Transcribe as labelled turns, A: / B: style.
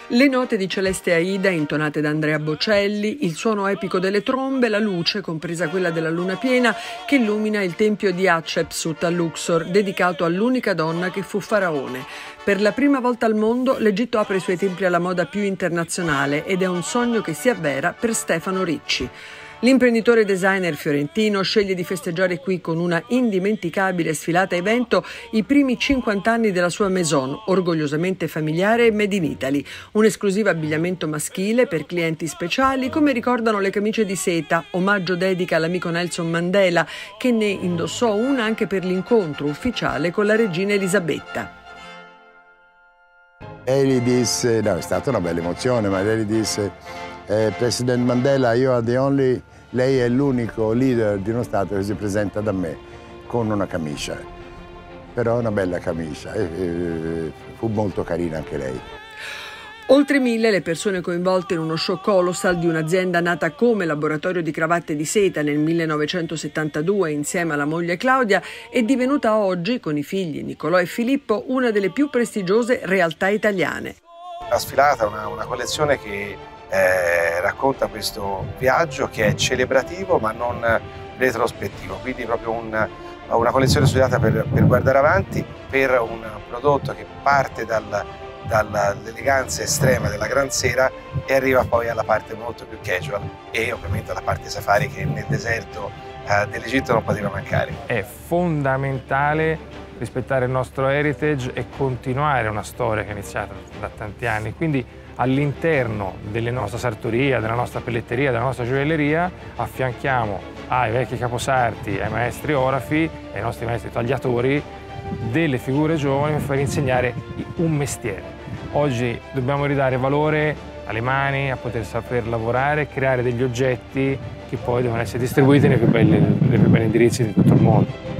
A: Le note di Celeste Aida intonate da Andrea Bocelli, il suono epico delle trombe, la luce, compresa quella della luna piena, che illumina il tempio di Hatshepsut a Luxor, dedicato all'unica donna che fu faraone. Per la prima volta al mondo l'Egitto apre i suoi templi alla moda più internazionale ed è un sogno che si avvera per Stefano Ricci. L'imprenditore designer fiorentino sceglie di festeggiare qui con una indimenticabile sfilata evento i primi 50 anni della sua maison, orgogliosamente familiare e made in Italy. Un esclusivo abbigliamento maschile per clienti speciali, come ricordano le camicie di seta, omaggio dedica all'amico Nelson Mandela, che ne indossò una anche per l'incontro ufficiale con la regina Elisabetta.
B: Lei disse, no, è stata una bella emozione, ma lei disse: President Mandela, lei è l'unico leader di uno Stato che si presenta da me con una camicia, però una bella camicia, fu molto carina anche lei.
A: Oltre 1000 le persone coinvolte in uno show colossal di un'azienda nata come laboratorio di cravatte di seta nel 1972 insieme alla moglie Claudia, è divenuta oggi, con i figli Nicolò e Filippo, una delle più prestigiose realtà italiane.
C: La sfilata è una collezione che racconta questo viaggio che è celebrativo ma non retrospettivo, quindi proprio una collezione studiata per guardare avanti, per un prodotto che parte dall'eleganza estrema della Gran Sera e arriva poi alla parte molto più casual e ovviamente alla parte safari che nel deserto dell'Egitto non poteva mancare.
D: È fondamentale rispettare il nostro heritage e continuare una storia che è iniziata da tanti anni, quindi all'interno della nostra sartoria, della nostra pelletteria, della nostra gioielleria affianchiamo ai vecchi caposarti, ai maestri orafi e ai nostri maestri tagliatori delle figure giovani per far insegnare un mestiere. Oggi dobbiamo ridare valore alle mani, a poter saper lavorare, creare degli oggetti che poi devono essere distribuiti nei più belli indirizzi di tutto il mondo.